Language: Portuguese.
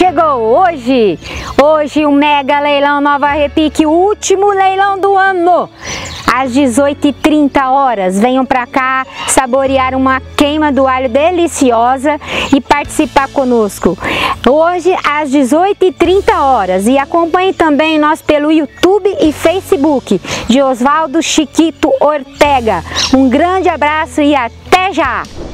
chegou hoje o mega leilão Nova Repique, o último leilão do ano. Às 18h30, venham pra cá saborear uma queima do alho deliciosa e participar conosco. Hoje às 18h30 e acompanhe também nós pelo YouTube e Facebook de Osvaldo Chiquito Ortega. Um grande abraço e até já!